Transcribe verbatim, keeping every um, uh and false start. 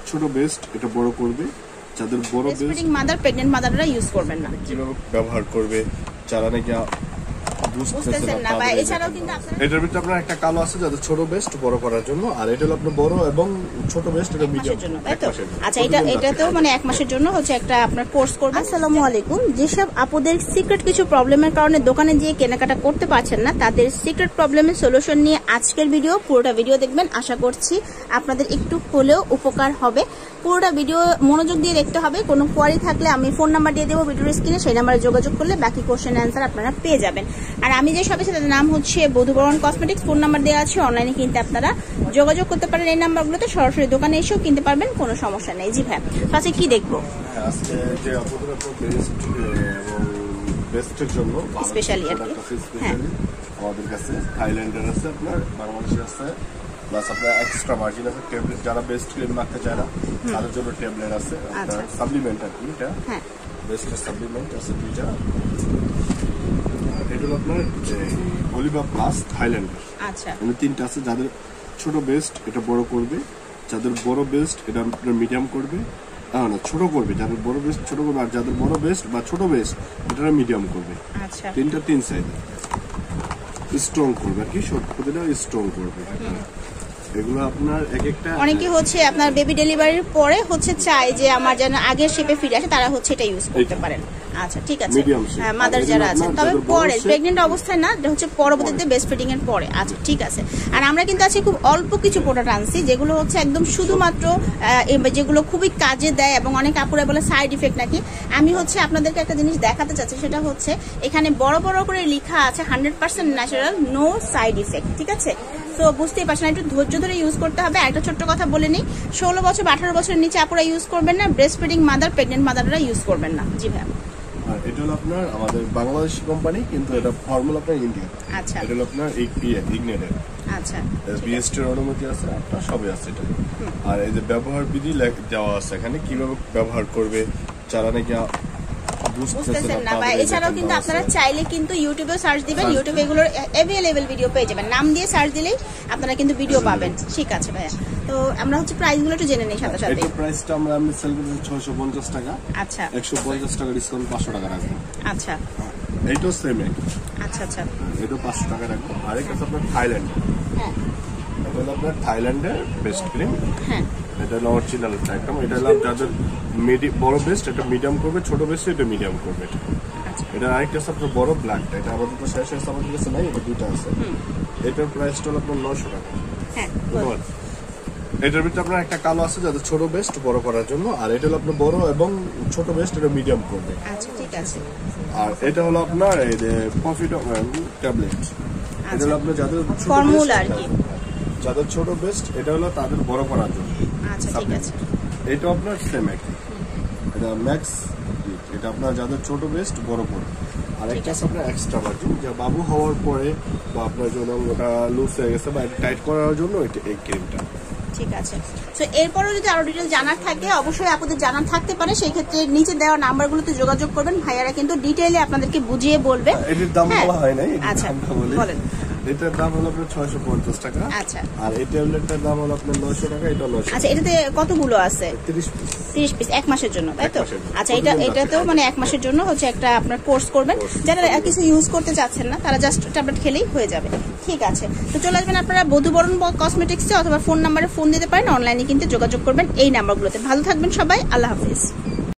ছোট বেস্ট এটা বড় করবে, যাদের বড় বেস্ট মাদার প্রেগন্যান্ট মাদাররা ইউজ করবেন না। কিভাবে ব্যবহার করবে যারা নাকি বুঝতেছেন না, বা এছাড়াও কিন্তু আপনারা এটার ভিতরে আপনার একটা কালো আছে যাদের ছোট বেস্ট বড় করার জন্য, আর এটা হলো আপনার বড় এবং ছোট বেস্ট এটা মিডিয়াম জন্য, তাই তো? আচ্ছা, এটা এটাতেও মানে এক মাসের জন্য হচ্ছে একটা আপনার কোর্স করবেন। আসসালামু আলাইকুম। যেসব আপুদের সিক্রেট কিছু প্রবলেমের কারণে দোকানে গিয়ে কেনাকাটা করতে পারছেন না, তাদের সিক্রেট প্রবলেমের সলিউশন নিয়ে আজকের ভিডিও। পুরোটা ভিডিও দেখবেন, আশা করছি আপনাদের একটু হলেও উপকার হবে। পুরোটা ভিডিও মনোযোগ দিয়ে দেখতে হবে। কোনো কোয়ারি থাকলে আমি ফোন নাম্বার দিয়ে দেবো ভিডিওর স্ক্রিনে, সেই নাম্বারে যোগাযোগ করলে বাকি কোশ্চেন অ্যান্সার আপনারা পেয়ে যাবেন। আর আমি যে শপে তাদের নাম হচ্ছে বধুবরণ কসমেটিক্স, ফোন নাম্বার দেওয়া আছে, অনলাইনে কিনতে আপনারা যোগাযোগ করতে পারেন এই নাম্বারগুলোতে, সরাসরি দোকানে এসেও কিনতে পারবেন, কোনো সমস্যা নেই। জি ভাই, ফার্স্টে কি দেখবো? আজকে যে আপুদের আপনার বেস্ট এবং বেস্টের জন্য স্পেশালি আর কি, হ্যাঁ আমাদের কাছে থাইল্যান্ডের আছে, আপনার বাংলাদেশের আছে, প্লাস আপনার এক্সট্রা মার্জিন আছে, ট্যাবলেট যারা বেস্ট ক্রিম মাখতে চায় না তাদের জন্য ট্যাবলেট আছে, আপনার সাপ্লিমেন্ট আর কি, এটা বেস্টের সাপ্লিমেন্ট আছে দুইটা। এটা হলো আপনার অলিভা প্লাস থাইল্যান্ডের, আচ্ছা মানে তিনটা আছে। যাদের ছোট বেস্ট এটা বড় করবে, যাদের বড় বেস্ট এটা আপনার মিডিয়াম করবে, না ছোট করবে, যাদের বড় বেস্ট ছোট করবে, আর যাদের বড় বেস্ট বা ছোট বেস্ট এটা মিডিয়াম করবে। আচ্ছা, তিনটা তিন সাইডে স্ট্রং করবে আর কি, সব প্রতিটা স্ট্রং করবে। এগুলো আপনার এক একটা অনেকে হচ্ছে আপনার বেবি ডেলিভারির পরে হচ্ছে চায় যে আমার যেন আগের শেপে ফিরে আসে, তারা হচ্ছে এটা ইউজ করতে পারেন। আচ্ছা ঠিক আছে, মাদার যারা আছেন, তবে পরে প্রেগনেন্ট অবস্থায় না, হচ্ছে পরবর্তীতে বেস্ট ফিডিং এর পরে। আচ্ছা ঠিক আছে। আর আমরা কিন্তু আজকে খুব অল্প কিছু প্রোডাক্ট আনছি, যেগুলো হচ্ছে একদম শুধুমাত্র যেগুলো খুবই কাজে দেয়, এবং অনেক আপুরা বলে সাইড ইফেক্ট নাকি। আমি হচ্ছে আপনাদেরকে একটা জিনিস দেখাতে চাচ্ছি, সেটা হচ্ছে এখানে বড় বড় করে লেখা আছে hundred percent natural, no side effect. ঠিক আছে, তো বুঝতেই পারছেন, একটু ধৈর্য ধরে ইউজ করতে হবে। একটা ছোট্ট কথা বলে নিই, ষোলো বছর বা আঠারো বছরের নিচে আপুরা ইউজ করবেন না, ব্রেস্ট ফিডিং মাদার প্রেগনেন্ট মাদাররা ইউজ করবেন না। জি ভাই, এটা হলো আপনার আমাদের বাংলাদেশি কোম্পানি, কিন্তু এটা ফর্মুলা আপনার ইন্ডিয়া। আচ্ছা, এটা হলো আপনার ইগনেটেড, আচ্ছা বিএসটি এর অনুমতি আছে, আপনার সবই আছে এটা। আর এই যে ব্যবহার বিধি দেওয়া আছে এখানে, কিভাবে ব্যবহার করবে যারা নাকি বুঝতেছেন না, বা এছাড়াও কিন্তু আপনারা চাইলে কিন্তু ইউটিউবে সার্চ দিবেন, ইউটিউবে এগুলোর অ্যাভেলেবল ভিডিও পেয়ে যাবেন। নাম দিয়ে সার্চ দিলেই আপনারা কিন্তু ভিডিও পাবেন। ঠিক আছে ভাইয়া, তো আমরা হচ্ছে প্রাইসগুলো একটু জেনে নেই সাথে সাথে। এটা প্রাইসটা আমরা আমি সেল করছি ছয়শো পঞ্চাশ টাকা। আচ্ছা, একশো পঞ্চাশ টাকা ডিসকাউন্ট পাঁচশো টাকা রাখবো। আচ্ছা, এইটাও সেম এক। আচ্ছা আচ্ছা, এটা পাঁচশো টাকা রাখবো। আরেকটা আছে আপনার থাইল্যান্ড, হ্যাঁ এটা হলো আপনার থাইল্যান্ডের বেস্ট ক্রিম। হ্যাঁ, এটা হলো অরিজিনাল একদম। এটা হলো যাদের বড় বেস্ট এটা মিডিয়াম করবে, ছোট বেস্ট এটা মিডিয়াম করবে। এটা আরেকটা আছে আপনার বড় ব্ল্যাকটা, এটা আমাদের তো শেষ হয়েছে, আমাদের কাছে নাই, এটা দুইটা আছে। এটার প্রাইসটা হলো আপনার নশো টাকা। হ্যাঁ, এটার ভিতরে আপনার একটা কালো আছে যাদের ছোট বেস্ট বড় করার জন্য, আর এটা হলো আপনার বড় এবং ছোট বেস্ট এটা মিডিয়াম করবে। আচ্ছা ঠিক আছে। আর এটা হলো আপনার এই যে প্রফিট ট্যাবলেট, এটা হলো আপনার যাদের ফর্মুলা আর কি, যাদের ছোট বেস্ট এটা হলো তাদের বড় করার জন্য। আচ্ছা ঠিক আছে, এটা আপনার সেম একই, এটা ম্যাক্স, এটা আপনার যাদের ছোট বেস্ট বড় করবে। আর একটা আছে আপনার এক্সট্রা মার্জিন, যা বাবু হওয়ার পরে বা আপনার জন্য ওটা লুজ হয়ে গেছে বা টাইট করার জন্য এই ক্রিমটা। ঠিক আছে। তো এরপরেও যদি আরো ডিটেল জানার থাকে, অবশ্যই আপনাদের জানার থাকতে পারে, সেই ক্ষেত্রে নিচে দেওয়া নাম্বারগুলোতে যোগাযোগ করবেন, ভাইয়ারা কিন্তু ডিটেইলে আপনাদেরকে বুঝিয়ে বলবে। এটার দাম বলা হয় নাই, আচ্ছা বলেন। এটার দাম হলো আপনার ছয়শো পঞ্চাশ টাকা। আচ্ছা, আর এই ট্যাবলেটটার দাম হলো আপনার নয়শো টাকা। এটা নয়শো। আচ্ছা, এটাতে কতগুলো আছে? তিরিশ পিস। তিরিশ পিস এক মাসের জন্য, তাই তো? আচ্ছা, এটা এটাতেও মানে এক মাসের জন্য হচ্ছে একটা আপনার কোর্স করবেন। যারা কিছু ইউজ করতে চাচ্ছেন না, তারা জাস্ট ট্যাবলেট খেলেই হয়ে যাবে। ঠিক আছে, তো চলে আসবেন আপনারা বধুবরণ কসমেটিক্সে, অথবা ফোন নাম্বারে ফোন দিতে পারেন, অনলাইনে কিন্তু যোগাযোগ করবেন এই নাম্বারগুলোতে। ভালো থাকবেন সবাই, আল্লাহ হাফিজ।